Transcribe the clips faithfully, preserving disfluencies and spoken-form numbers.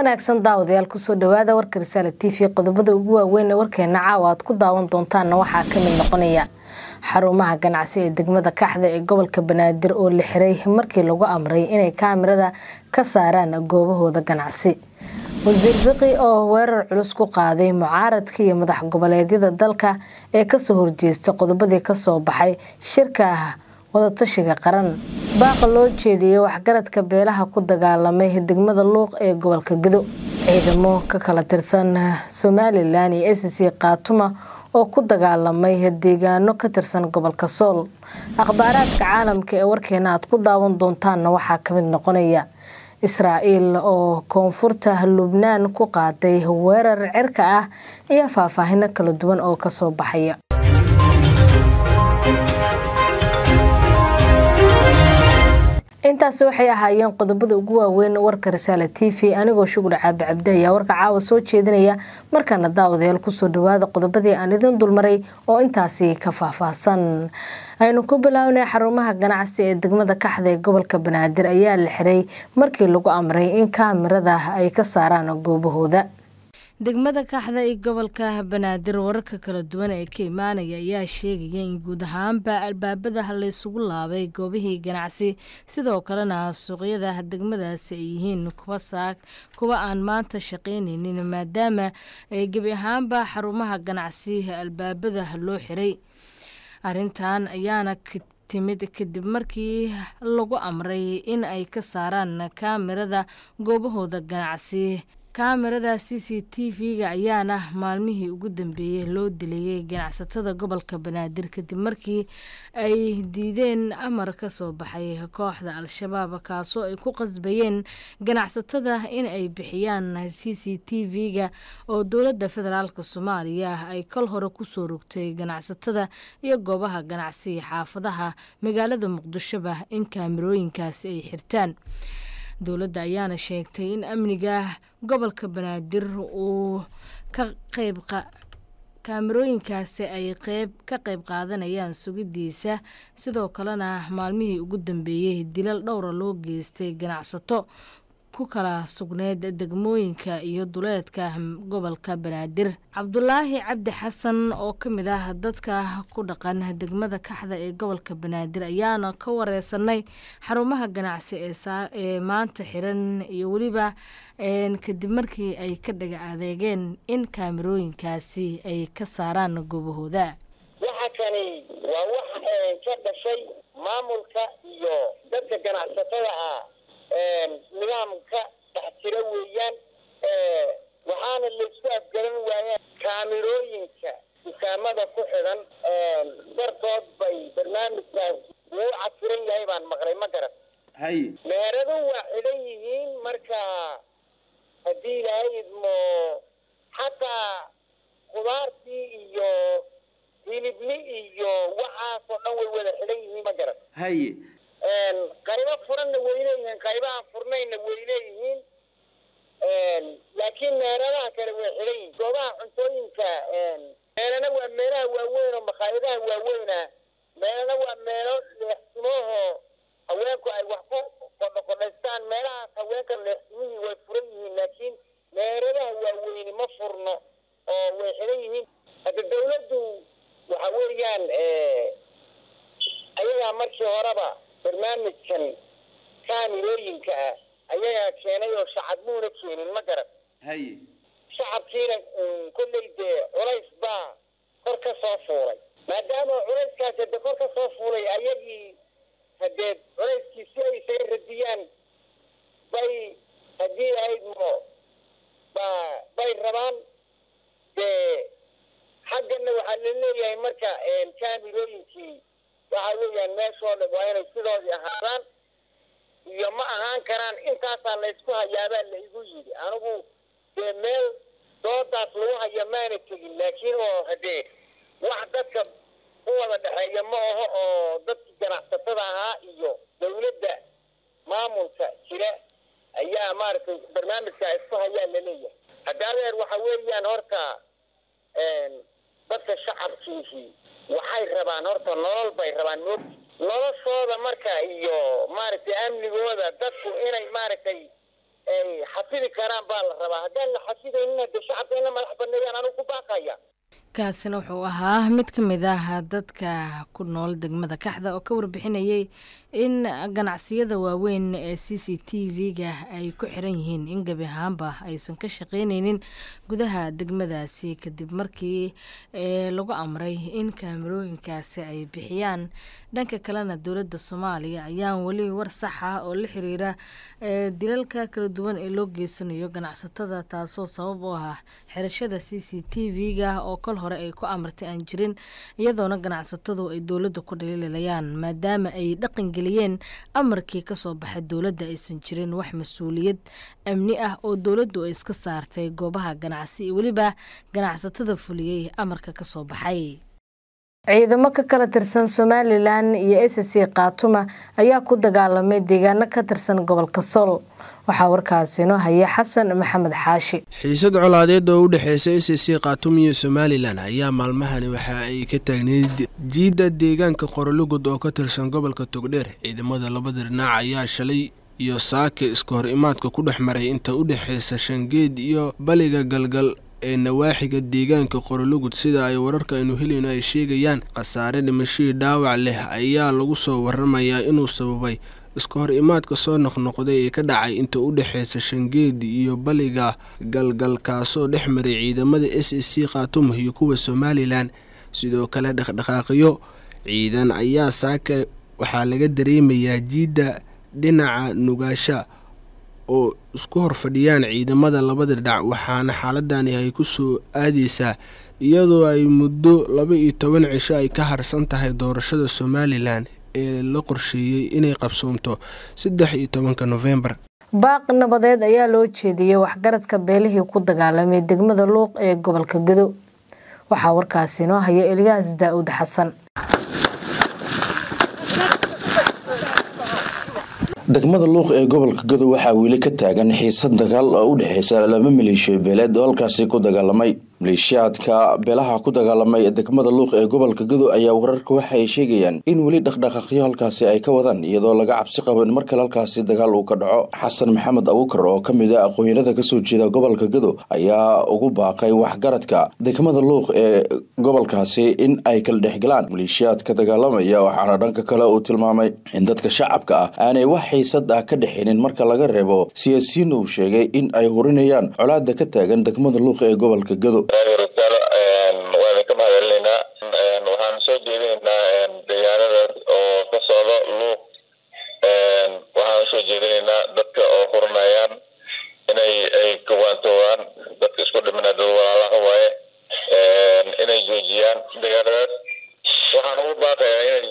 wanaagsan daawadayaal ku soo dhawaada warka Risaale T V qodobada ugu waaweyn ee warkeena caawa aad ku daawan doontaan waxa ka mid noqonaya xarumaha ganacsi ee degmada Kaxda ee gobolka Banaadir oo la xiray markii lagu amray inay kaamirada ka saaraan goobahooda ganacsi. Wasiir Fiqi oo weerar culus ku qaaday mucaaradka iyo madax goboleedyada dalka ee ka soo horjeestay qodobadii ka soo baxay shirka wada tashiga qaran. Baaq loo jeediyay waxgaradka beelaha ku dagaalamay degmada Luuq ee gobolka Gedo. Ciidamo ka kala tirsan Somaliland iyo S C Qaatuma oo ku dagaalamay deegaano ka tirsan gobolka Sool. Akhbaaraadka caalamka ee warkeena aad ku daawan doontaan waxa ka mid noqonaya Israa'iil oo koonfurta Lubnaan ku qaaday weerar cirka ah iyo faahfaahin kala duwan oo ka soo baxaya. intaas waxay ahaayeen qodobada ugu waaweyn warka Risaale T V anigoo Shukur Caabi Cabdi ayaa warka caawa soo jeedinaya markana daawadayaal ku soo dhawaada qodobadii aan idin dulmaray oo intaasi ka faahfaahsan. aynu ku bilaabnay xarumaha ganacsi ee degmada Kaxda ee gobolka Banaadir ayaa la xiray markii lagu amray in kaamirada ay ka saaraan goobahooda. degmada Kaxda ee gobolka Banaadir wararka kala duwan ee ka imaanaya ayaa sheegaya in guud ahaanba albaabada la isugu laabay goobihii ganacsi sidoo kalena suuqyada degmadaasi ay yihiin kuwa saak kuwa aan maanta shaqeynaynin maadaama ay gabi ahaanba xarumaha ganacsi albaabada loo xiray. arrintan ayaana timid kadib markii lagu amray in ay ka saaraan kaamirada goobahooda ganacsi. kaamirada C C T V-ga ayaana maalmihii ugu dambeeyay loo dilayay ganacsatada gobolka Banaadir kadib markii ay diideen amar ka soo baxay kooxda Al-Shabaab kaasoo ay ku qasbayeen ganacsatada in ay bixiyaan C C T V-ga oo dowladda federaalka Soomaaliya ay kal hore ku soo rogtay ganacsatada iyo goobaha ganacsi xaafadaha magaalada Muqdisho in kaamirooyinkaasi ay xirtaan. dowladda ayaana sheegtay in amniga gobolka Banaadir uu ka qayb kaamirooyinkaasi ay qayb ka qayb qaadanayaan sugidiisa sidoo kalena maalmihii ugu dambeeyay dilal dhowr loo geystay ganacsato ku kala sugneed degmooyinka iyo duleedka gobolka Banaadir. Cabdulaahi Cabdi Xasan oo ka mid ah dadka ku dhaqan degmada Kaxda ee gobolka Banaadir ayaana ka wareysanay xarumaha ganacsi ee ee maanta xiran iyo waliba een kadib markii ay ka dhaga adeegeen in kaamirooyinkaasi ay ka saaraan goobahooda. waxa kani waa wax ka dhashay maamulka iyo dadka ganacsatada ah nidaamka taxtira weeyaan waxaana la isku afgaran waayeen kaamirooyinka dukaamada ku xiran dartood bay barnaamijkaas uu cafiran yahay baan maqlay ma garan hay meheradu waa xidhan yihiin marka haddii ilaahay idmo xataa khudaartii iyo hilibli iyo waxaasoo dhan way wada xidhan yihiin ma garan hay qaybo furanna way leeyihiin qaybaha furnayna way leeyihiin laakiin meheradaha kale way xidhan yihiin goobaha cuntooyinka meelana waa meelaha waaweyn oo makhaayadaha waaweyna meelana waa meelo leexsimooho haweenku ay wax ku qodhoqodhaystaan meelahaas haweenka leexsimihii way furan yihiin laakiin meheradaha waaweyni ma furno oo way xidhan yihiin. hadda dawladdu waxa weeyaan ayagaa markii horeba barnaamijkan kaamirooyinka ah ayagaa keenay oo shacabmuuna keenin ma garan hay shacabkiina kolley dee culays baa kor ka soo fuulay maadaama culayskaas hadde kor ka soo fuulay ayagii haddee culayskii si ay isaga radiyaan bay haddii ahayd mo ba bay rabaan dee xaggana waxaa la leeyahay marka kaamirooyinkii waxa weeyaan meeshooda waa inay sidoodii ahaadaan iyo ma ahaan karaan intaasaa la isku hayaabaa la igu yidhi anigu dee meel doodaas lagu haya maana tegin laakiin oo haddee wax dadka u wada dhexeeya ma aho oo dadkii ganacsatada ahaa iyo dawladda maamulka jira ayaa maaragtay barnaamijkaa isku hayaa la leeyahay. hadda adeer waxa weeyaan horta dadka shacabkiisii waxay rabaan horta nolol bay rabaan noloshooda marka iyo maaragtay amnigooda dadku inay maaragtay ay xafidi karaan baa la rabaa haddaan la xafidaynin de shacabka in la madax banneeyaan anigu ku baaqaya kaasina wuxuu ahaa mid ka mid ah dadka ku nool degmada Kaxda oo ka warbixinayay in ganacsiyada waaweyn ee C C T V-ga ay ku xiran yihiin in gabi ahaanba aysan ka shaqeynaynin gudaha degmadaasi kadib markii lagu amray in kaamirooyinkaasi ay bixiyaan. dhanka kalena dowladda Soomaaliya ayaan wali war sax ah oo la xiriira dilalka kala duwan ee loo geysanayo ganacsatada taasoo sabab u ah xirashada C C T V-ga oo kol hore ay ku amartay aan jirin iyadoona ganacsatadu ay dowladda ku dhaliilayaan maadaama ay dhaqan geliyeen amarkii ka soo baxay dowladda aysan jirin wax mas'uuliyad amni ah oo dowladdu ay iska saartay goobaha ganacsi waliba ganacsatada fuliyay amarka ka soo baxay. ciidamo ka kala tirsan Somaliland iyo S C Qaatuma ayaa ku dagaalamay deegaano ka tirsan gobolka Sool. waxaa warkaasi inoo haya Xasan Maxamed Xaashi. xiisad colaadeed oo u dhaxaysa S C Qaatuma iyo Somaliland ayaa maalmahani waxa ay ka taagneyd jiida deegaanka Qorolugud oo ka tirsan gobolka Togdheer. ciidamada labada dhinac ayaa shalay iyo saake isku hor imaadka ku dhaxmaray inta u dhaxaysa Shangeed iyo Baliga Galgal ee nawaaxiga deegaanka Qorolugud. sida ay wararka inuu helayno ay sheegayaan qasaare dhimasho dhaawac leh ayaa lagu soo waramayaa inuu sababay isku hor imaadka soo noqnoqday ee ka dhacay inta u dhaxaysa Shangeed iyo Baliga Galgal kaasoo dhexmaray ciidamada S C Qaatuma iyo kuwa Somaliland. sidoo kale dhaqdhaqaaqyo ciidan ayaa saaka waxaa laga dareemayaa jiida dhinaca Nugaasha oo isku hor fadhiyaan ciidamada labada dhinac waxaana xaaladani ay ku soo aadeysaa iyadoo ay muddo laba iyo toban cisho ay ka harsan tahay doorashada Somaliland ee la qorsheeyay inay qabsoomto saddex iyo tobanka November. baaq nabadeed ayaa loo jeediyay waxgaradka beelihii ku dagaalamay degmada Luuq ee gobolka Gado. waxaa warkaasi inoo haya Eliyaas Daawud Xasan. degmada Luuq ee gobolka Gado waxaa wili ka taagan xiisad dagaal oo u dhaxaysa laba maleeshiyo beeleed oo halkaasi ku dagaalamay. maleeshiyaadka beelaha ku dagaalamay degmada Luuq ee gobolka Gado ayaa wararka waxa ay sheegayaan in wili dhaqdhaqaaqyo halkaasi ay ka wadaan iyadoo laga cabsi qabo in markale halkaasi dagaal uu ka dhaco. Xasan Maxamed Abuukar oo kamid ah aqoonyahanada ka soo jeeda gobolka Gado ayaa ugu baaqay waxgaradka degmada Luuq ee gobolkaasi in ay kala dhexgalaan maleeshiyaadka dagaalamaya waxaana dhanka kale uu tilmaamay in dadka shacabka ah aanay wax xiisad ah ka dhaxinin marka laga reebo siyaasiyiin uu sheegay in ay hurinayaan colaadda ka taagan degmada Luuq ee gobolka Gado. waan ka mahadcelinaynaa waxaan soo jeedinaynaa deegaanadaas oo ka socda Luuq waxaan soo jeedinaynaa dadka oo hurinayaan inay ay kawaantoobaan dadka isku dhimana dad walaalaha waaye inay joojiyaan deegaanadaas. waxaan ugu baaqayaa inay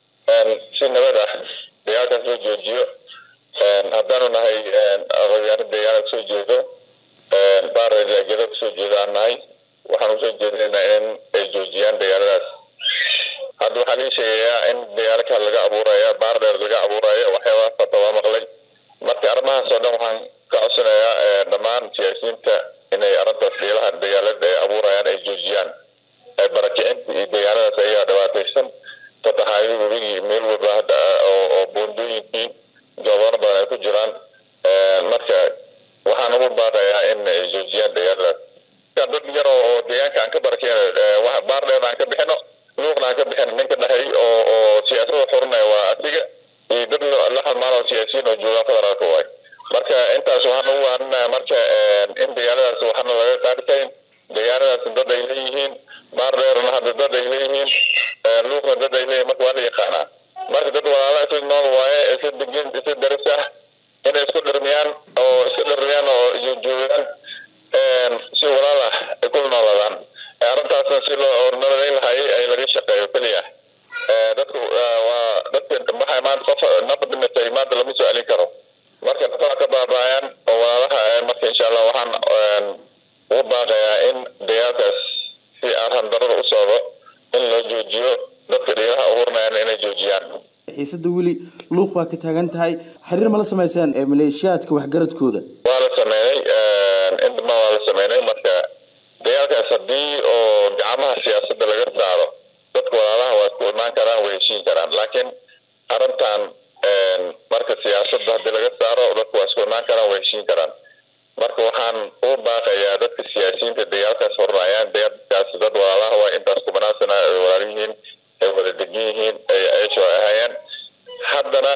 si nabad ah deegaankaas loo joojiyo haddaanu nahay aqoonyahanada deegaanada kasoo jeedo baarreedyageda kasoo jeeda aan nahay waxaan usoo jeedinaynaa in ay joojiyaan deegaanadaas. hadda waxaa laga sheegayaa in deegaano kale laga abuuraya baardheer laga abuuraya waxyaabahaas hata waa maqlay. marka arrimahaas oo dhan waxaan ka codsanayaa dhammaan siyaasiyiinta inay arrintaas dhiilaha deegaanada ay abuurayaan ay joojiyaan. barakicinta iyo deegaanadaas ayaa dhibaataysan fatahaayada webigii meel walba hadda oo buundooyinkii goobono badan ay ku jiraan. marka waxaan ugu baaqayaa in ay joojiyaan deegaanadaas. dad yar oo deegaanka aan ka barakeeno baardheer aan ka bixino Luuqna aan ka bixino ninka dhahay oo oo siyaasada xurnay waa asiga iyo dad la halmaan oo siyaasiyiin oo jooga federaalka waay. marka intaas waxaan ugu waaninayaa marka in deegaanadaas waxaana laga qaadi karin deegaanadaas dad ay leeyihiin baardheerna hadda dad ay leeyihiin Luuqna dad ay leeyihiin marka waa la yaqaanaa. marka dad walaala isla nool waaye isla degan isla daris ah inay isku dhirmiyaan oo isku dhirmiyaan oo joogaan si walaal ah ay ku noolaadaan. arrintaasna si loo nabadayn lahay ay laga shaqeeyo keliya. dadku waa dadka waxay maanta qof nabad dhimatay maanta lama soo celin karo. marka dadka ka baabaayaan oo walaalaha marka insha Allah waxaan ugu baaqayaa in deegaankaas si aan darada u socdo in loo joojiyo dadka dhiilaha uhurinayaan inay joojiyaan. xiisada wili Luuq waa ka taagan tahay xiriir ma la sameeysan ee maleeshiyaadka waxgaradkooda. waa la sameeyay inta ma waa la sameeyay marka deegaankaas haddii oo gacmaha siyaasadda laga saaro dadka walaalaha waa ku imaan karaan way heshiin karaan laakiin arrintan marka siyaasadda haddii laga saaro dadku waa isku imaan karaan, way heshiin karaan. marka waxaan u baaqayaa dadka siyaasiyiinta dagaalkaas hornaayaan dagaalkaas dad walaalaha waa intaas kubanaan sana ay walaal yihiin, ay wada degan yihiin, ay ayasho ahayaan. haddana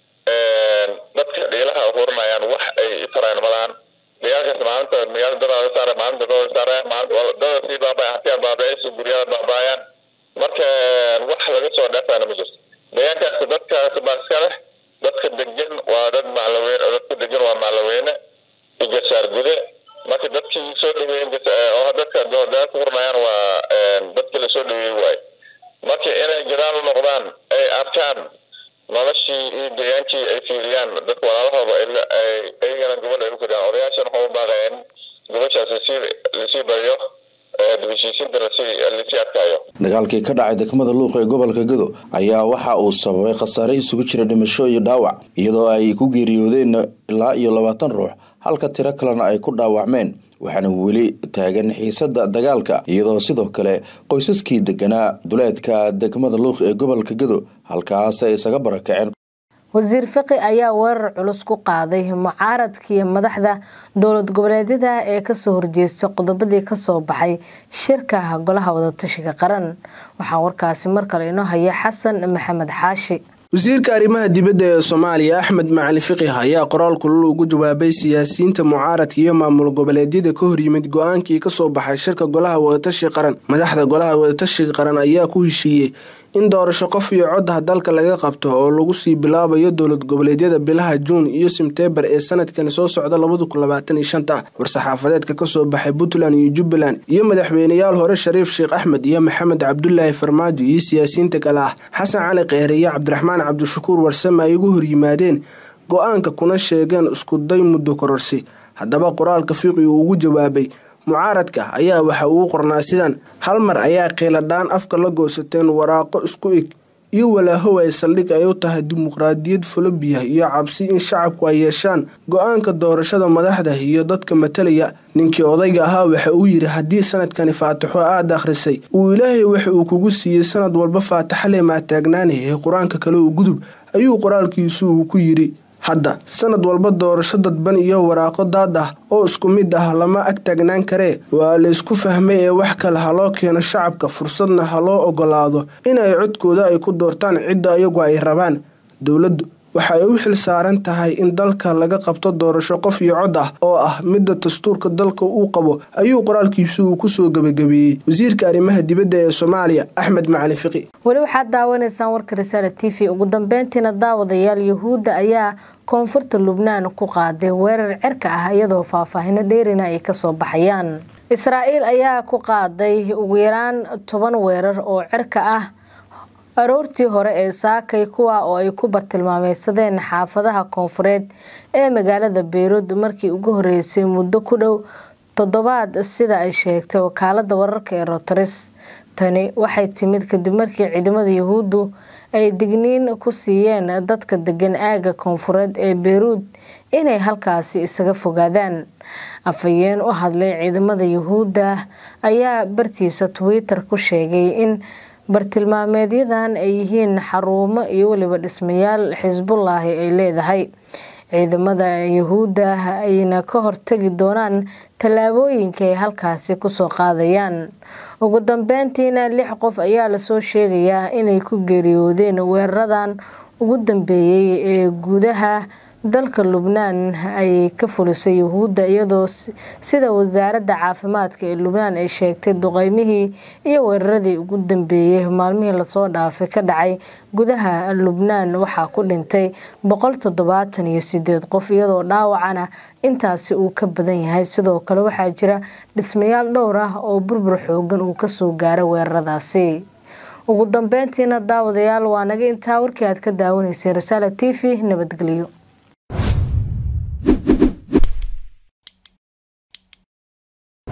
dadka dhiilaha hornaayaan wax ay faraan malahan. dagaalkaas maalinta magaalada dad la saaray, maalinta dad la saaray, maalinta dad si baabay hataa baabay si guriyada baabayaan. marka wax laga soo dhaafana ma jirto. dagaalkaas dadkaas baaska leh, dadka degan waa dad macalweyn, dadka degan waa macalweyne ijasaar gude. marka dadkii soo dhaweeyeen oo dadka dowladda hornaayaan waa dadka la soo dhaweeyay waay. marka inay jiraan u noqdaan ay arkaan noloshii iyo deegaankii ay fiiriyaan dadka walaalahooda ay ayagana gobol ay u fadhiyaan. odayaashan waxaa u baaqayeen gobashaas lasii bariyo dibashiisiinta lasii adkaayo. dagaalkii ka dhacay degmada Luuq ee gobolka Gado ayaa waxa uu sababay khasaare isugu jira dhimasho iyo dhaawac, iyadoo ay ku geeriyoodeen ilaa iyo labaatan ruux halka tiro kalena ay ku dhaawacmeen. waxaana weli taagan xiisada dagaalka, iyadoo sidoo kale qoysaskii deganaa duleedka degmada Luuq ee gobolka Gado halkaas ay isaga barakaceen. wasiir Fiqi ayaa weerar culus ku qaaday mucaaradkii madaxda dowlad goboleedyada ee ka soo horjeestay qodobadii ka soo baxay shirka golaha wada tashiga qaran. waxaa warkaasi mar kale inoo haya Xasan Maxamed Xaashi. wasiirka arrimaha dibadda ee Soomaaliya Axmed Macali Fiqi ayaa qoraal kulul ugu jawaabay siyaasiyiinta mucaaradka iyo maamul goboleedyada ka hor yimid go'aankii ka soo baxay shirka golaha wada tashiga qaran. madaxda golaha wada tashiga qaran ayaa ku heshiiyay in doorasho qof iyo cod ah dalka laga qabto oo lagu sii bilaabayo dowlad goboleedyada bilaha Juun iyo Sebtembar ee sanadkan soo socda laba kun labaatan iyo shan. war-saxaafadeedka ka soo baxay Puntland iyo Jubbaland iyo madaxweynayaal hore Shariif Sheekh Axmed iyo Maxamed Cabdullaahi Farmaajo iyo siyaasiyiinta kale ah Xasan Cali Kheyre iyo Cabdiraxmaan Cabdishakuur Warsame ay ugu hor yimaadeen go'aanka kuna sheegeen isku day muddo kororsi. haddaba qoraalka Fiqi uu ugu jawaabay mucaaradka ayaa waxa uu qornaa sidan: hal mar ayaa qiiladhaan afka la goosateen waraaqo isku eg iyo walaahow ay saldhig ay u tahay dimuqraadiyad folobiya iyo cabsi in shacabku ay yeeshaan go'aanka doorashada madaxda iyo dadka matalaya. ninkii odayga ahaa waxa uu yiri haddii sanadkani faataxo aad akhrisay uu ilaahay waxa uu kugu siiyey sanad walba faataxa le ma taagnaanay quraanka kale uu gudub, ayuu qoraalkiisu uu ku yiri. hadda sanad walba doorasho dadban iyo waraaqo daad ah oo isku mid ah lama ag taagnaan karee. waa la isku fahmay ee wax kale ha loo keeno shacabka, fursadna ha loo ogolaado inay codkooda ay ku doortaan cidda iyagu ay rabaan. dowladdu waxay u xil saaran tahay in dalka laga qabto doorasho qof iyo cod ah oo ah midda dastuurka dalka uu qabo, ayuu qoraalkiisu uu ku soo gabagabeeyey wasiirka arrimaha dibadda ee Soomaaliya Axmed Macali Fiqi. wali waxaad daawanaysaan warka Risaale T V. ugu dambeyntiina daawadayaal Yahuudda ayaa koonfurta Lubnaan ku qaaday weerar cirka ah iyadoo faahfaahino dheerina ay ka soo baxayaan. Israa'iil ayaa ku qaaday ugu yaraan toban weerar oo cirka ah aroortii hore ee saakay, kuwa oo ay ku bartilmaameedsadeen xaafadaha koonfureed ee magaalada Beirut markii ugu horeysay muddo ku dhow toddobaad sida ay sheegtay wakaalada wararka ee Reuters. tani waxay timid kadib markii ciidamada Yahuuddu ay digniin ku siiyeen dadka degan aaga koonfureed ee Beirut inay halkaasi isaga fogaadaan. afayeen u hadlay ciidamada Yahuudda ayaa bartiisa Twitter ku sheegay in bartilmaameedyadan ay yihiin xarumo iyo waliba dhismayaal Xisbullah ay leedahay. ciidamada Yahuudda ayna ka hortagi doonaan tallaabooyinka ay halkaasi ku soo qaadayaan. ugu dambeyntiina lix qof ayaa la soo sheegayaa inay ku geeriyoodeen weeraradan ugu dambeeyay ee gudaha dalka Lubnaan ay ka fulisay Yahuudda, iyadoo sida wasaaradda caafimaadka ee Lubnaan ay sheegtay duqeymihii iyo weeraradii ugu dambeeyay maalmihii la soo dhaafay ka dhacay gudaha Lubnaan waxaa ku dhintay boqol toddobaatan iyo sideed qof, iyadoo dhaawacana intaasi uu ka badan yahay. sidoo kale waxaa jira dhismayaal dhowr ah oo burbur xoogan uu ka soo gaaray weeraradaasi. ugu dambeyntiina daawadayaal waa naga intaa warkii aad ka daawanaysay Risaale T V. nabadgelyo.